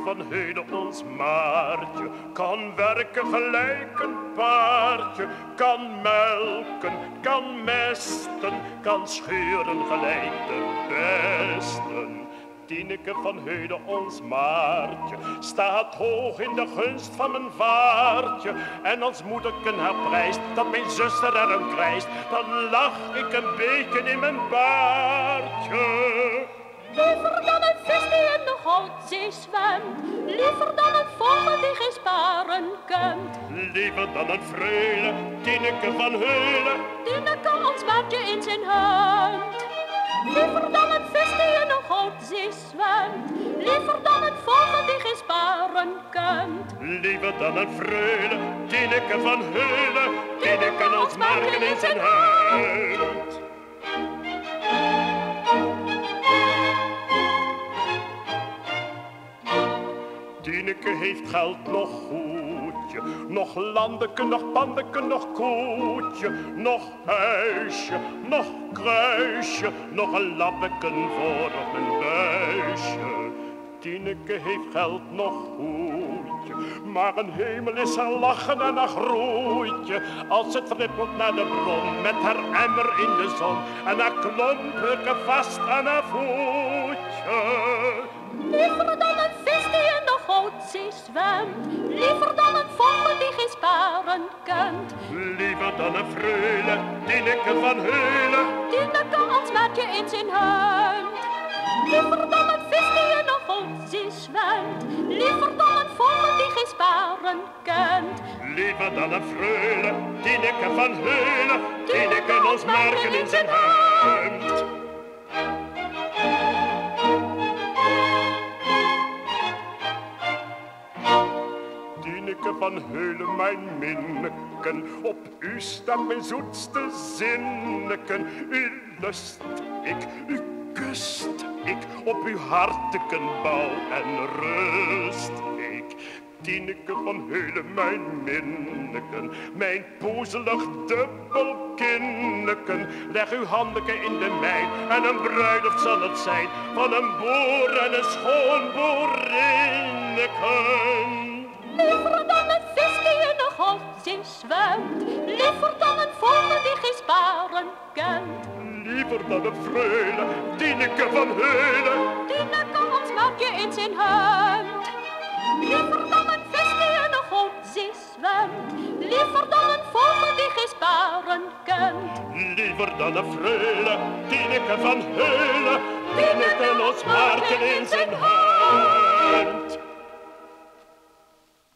van Heulen, ons Maartje, kan werken gelijk een paardje, kan melken, kan mesten, kan scheuren gelijk de besten. Tineke van Heulen, ons Maartje, staat hoog in de gunst van mijn vaartje. En als moederken haar prijst, dat mijn zuster er een krijst, dan lach ik een beetje in mijn baardje. Liever dan een vis die in de Goldzee zwemt, liever dan een vogel die geen sparen kent. Liever dan een freule, Tineke van Heulen, Tineke, ons Maartje in zijn hand. Liever dan een vis die in de Goldzee zwemt, liever dan een vogel die geen sparen kent. Liever dan een freule, Tineke van Heulen, Tineke ons Maartje in zijn hand. Tineke heeft geld nog goedje, nog landeke, nog pandeke, nog koetje, nog huisje, nog kruisje, nog een lappeken voor op een buisje. Tineke heeft geld nog goedje, maar een hemel is haar lachen en haar groeitje. Als het trippelt naar de bron met haar emmer in de zon en haar klompen vast aan haar voetje. Liever dan een vis die in de Goldzee zwemt, liever dan een vogel die geen sparen kent. Liever dan een freule, Tineke van Heulen, Tineke, ons Maartje in zijn hand. Liever dan een vis die in de Goldzee zwemt, liever dan een vogel die geen sparen kent. Liever dan een freule, Tineke van Heulen, Tineke ons Maartje in zijn hand. Tineke van Heulen, mijn minneken, op u staat mijn zoetste zinneken. U lust ik, u kust ik, op uw harteken bouw en rust ik. Tineke van Heulen, mijn minneken, mijn poezelig dubbel kinneken. Leg uw handeken in de mijn en een bruiloft zal het zijn van een boer en een schoon boerinneken. Liever dan een vis die in de Goldzee zwemt, liever dan een vogel die geen sparen kent. Liever dan een freule, Tineke van Heulen, Tineke, ons Maartje in zijn hand. Liever dan een vis die in de Goldzee zwemt, liever dan een vogel die geen sparen kent. liever dan een freule, Tineke van Heulen, Tineke ons Maartje in zijn hand.